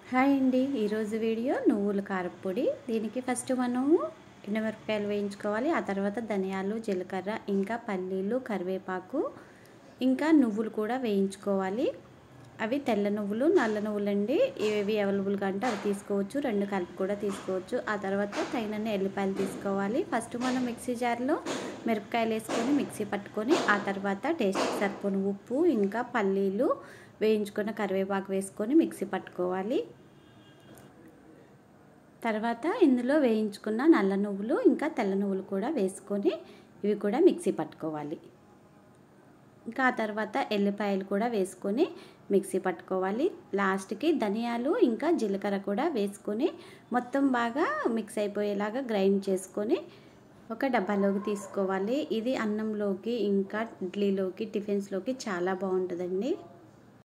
Hi అండి, ఈరోజు video నువ్వుల కారప్పొడి. దీనికి ఫస్ట్ మనము ఎండుమిరపకాయలు వేయించుకోవాలి. ఆ తర్వాత ధనియాలు, జీలకర్ర, ఇంకా పల్లీలు, కరివేపాకు, ఇంకా నువ్వులు కూడా వేయించుకోవాలి. అవి తెల్ల నువ్వులు, నల్ల నువ్వులు అండి. ఏవి అవైలబుల్గా అంటే అవి తీసుకోవచ్చు, రెండు కలిపి కూడా తీసుకోవచ్చు. ఆ తర్వాత తగినన్ని ఎల్లిపాయలు తీసుకోవాలి. ఫస్ట్ మనం మిక్సీ జార్లో మిరపకాయలు వేసుకొని మిక్సీ పట్టుకొని, ఆ తర్వాత టేస్ట్కి సరిపోని ఉప్పు, ఇంకా పల్లీలు, వేయించుకున్న కరివేపాకు వేసుకొని మిక్సీ పట్టుకోవాలి. తర్వాత ఇందులో వేయించుకున్న నల్ల నువ్వులు ఇంకా తెల్ల నువ్వులు కూడా వేసుకొని ఇవి కూడా మిక్సీ పట్టుకోవాలి. ఇంకా ఆ తర్వాత ఎల్లిపాయలు కూడా వేసుకొని మిక్సీ పట్టుకోవాలి. లాస్ట్కి ధనియాలు ఇంకా జీలకర్ర కూడా వేసుకొని మొత్తం బాగా మిక్స్ అయిపోయేలాగా గ్రైండ్ చేసుకొని ఒక డబ్బాలోకి తీసుకోవాలి. ఇది అన్నంలోకి ఇంకా ఇడ్లీలోకి టిఫిన్స్లోకి చాలా బాగుంటుందండి.